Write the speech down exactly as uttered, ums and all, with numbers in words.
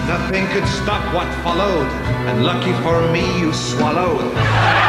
Nothing could stop what followed, and lucky for me, you swallowed.